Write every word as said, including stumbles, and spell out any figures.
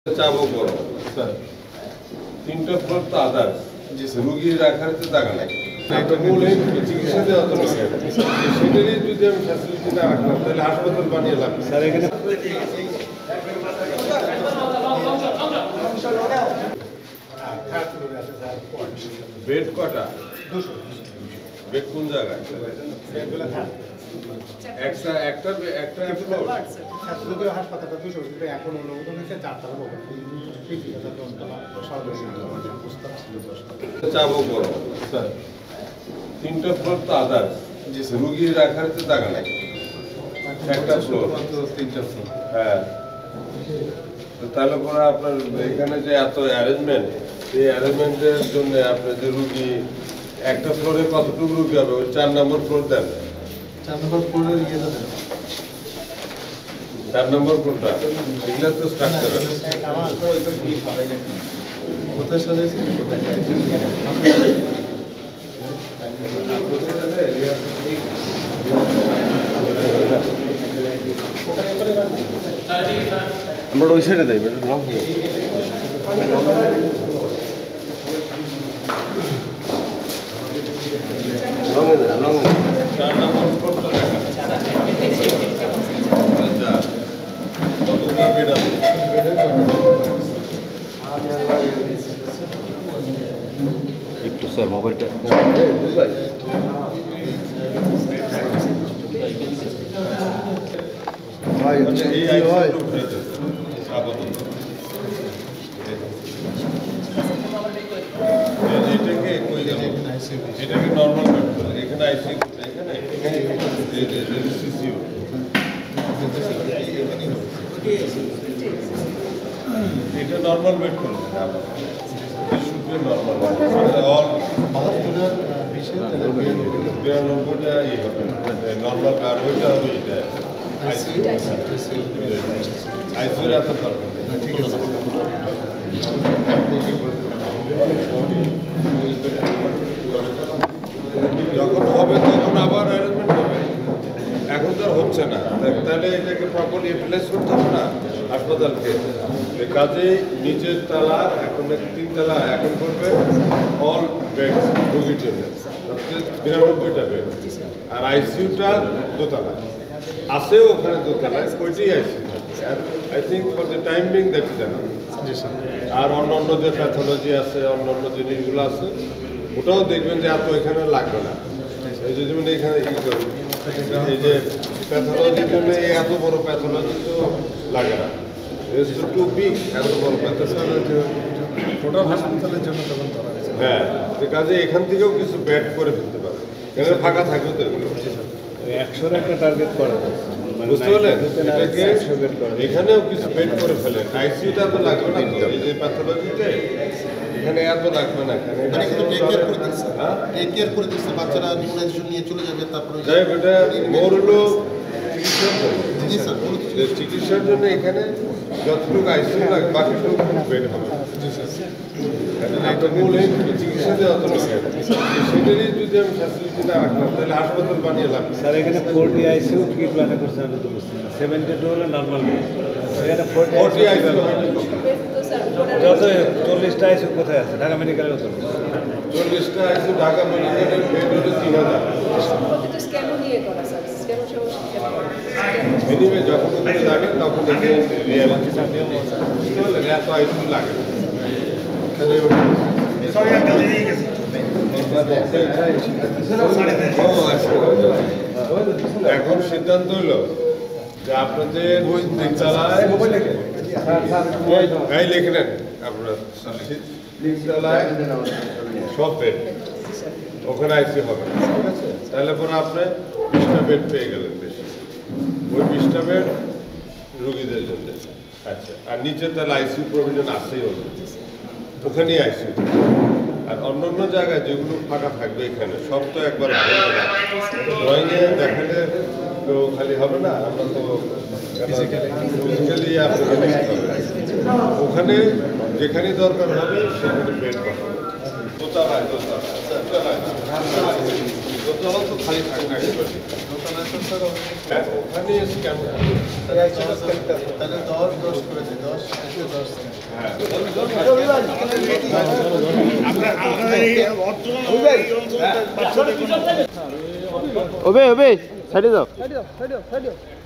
চাবো বড় স্যার তিনটা ফ্লোর তো আদার্স রুগী রাখার তো জায়গা নাই চিকিৎসা দেওয়া তো সেটারই যদি আমি ফ্যাসিলিটি না রাখলাম তাহলে হাসপাতাল বানিয়ে লাগবে স্যার এখানে বেড কটা বেড কোন জায়গায় একটা একটা একটা ফ্লোর হাসপাতালটা দুশো এখন অনুমোদন হয়েছে চারতলা ভবন চাবো বড় স্যার তিনটা ফ্লোর তো আদার্স রুগী রাখার তো জায়গা নাই একটা ফ্লোর তিনটা ফ্লোর হ্যাঁ তাহলে পরে আপনার এখানে যে এত অ্যারেঞ্জমেন্ট এই অ্যারেঞ্জমেন্টের জন্য আপনার যে রুগী একটা ফ্লোরে কতটুকু রুগী হবে ওই চার নম্বর ফ্লোর দেন চার নম্বর ফ্লোরে গিয়ে যাবেন চার নম্বর কোনটা এগুলো তো স্ট্রাকচার কোথায় সাজাইছে আমরা ওই সাইডে দেয় চার নম্বর ফ্লোরটা একটু স্যার মোবাইলটা এটাকে এটাকে নর্মাল এখানে আইসিইউ এখানে সিসিউ এটা নর্মাল বেড করবে নর্মাল অল বিরানব্বইটা ইয়ে হবে নর্মাল আর ওইটা হবে এটা আইসিউর এত পারবে ঠিক আছে যখন হবে তখন আবার অ্যারেঞ্জমেন্ট হবে এখন তো আর হচ্ছে না তাহলে এটাকে প্রপারলি ইউটিলাইজ করতে হবে না হাসপাতালকে কাজে নিচের তালা এখন তিন তালা এখন করবে অল বেড রোগীর জন্য বিরানব্বইটা বেড আর আইসিইউটা দোতলা আছে ওখানে দোতলায় ওইটাই ICU I think for the time being that is enough আর অন্য অন্য যে প্যাথোলজি আছে অন্য অন্য জিনিসগুলো আছে ওটাও দেখবেন যে এত এখানে লাগবে না এই যে যেমন এখানে এই যে প্যাথোলজির জন্য এত বড় প্যাথোলজি তো লাগে না টু বিগ এত বড় প্যাথোলজি টোটাল হাসপাতালের জন্য তখন করা হয়েছে হ্যাঁ কাজে এখান থেকেও কিছু বেড করে ফেলতে পারে এখানে ফাঁকা থাকবে তো এগুলো একশোর একটা টার্গেট করা বুঝতে পারলেন এটাকে এখানেও কিছু বেড করে ফেলেন আইসিইউটা তো লাগবে না তো এই যে প্যাথোলজিতে এখানে এত লাগবে না বাচ্চারা ইমিউনাইজেশন নিয়ে চলে যাবে তারপরে যাই বেটা মোর হলো চিকিৎসার জন্য এখানে যতটুকু আইসিইউ লাগবে বাকিটুকু বেড হবে চিকিৎসা দেওয়া তো সেটারই যদি আমি ফ্যাসিলিটি না রাখলাম তাহলে হাসপাতাল বানিয়ে লাগবে স্যার এখানে ফোরটি আইসিইউ কি প্ল্যানে করছেন আমি তো বুঝছি না সেভেন্টি টু হলে নর্মাল এখানে ফোরটি আইসিইউ যত চল্লিশটা আইসিইউ কোথায় আছে ঢাকা মেডিকেলের উত্তর চল্লিশটা আইসিইউ ঢাকা মেডিকেলের বেড হলে তিন হাজার মিনিমে যখন ওখানে যাবেন তখন দেখে রিয়ালিটি এত আইসিইউ লাগে এখন সিদ্ধান্ত হলো যে আপনাদের তিনতলায় গাই লিখে নেন আপনারা তিনতলায় সব বেড ওখানে আইসিইউ হবে ঠিক আছে তাহলে পরে আপনি বিশটা বেড পেয়ে গেলেন বেশি ওই বিশটা বেড রুগীদের জন্য আচ্ছা আর নিচে তাহলে আইসিইউ প্রভিশন আসেই হবে ওখানেই আইসিইউ আর অন্য অন্য জায়গায় যেগুলো ফাঁকা থাকবে এখানে সব তো একবার ড্রয়িংয়ে দেখালে তো খালি হবে না আমরা তো ফিজিক্যালি আপনাকে ওখানে যেখানে দরকার হবে সেখানে বেড পাবো দোতলায় দোতলায় দোতলায় না দোতলা তো খালি থাকে না ওখানে স্ক্যান তাহলে দশ দশ করে দিই দশ দশ হ্যাঁ ওবে ওবে সাইডে যাও সাইডে যাও সাইডে যাও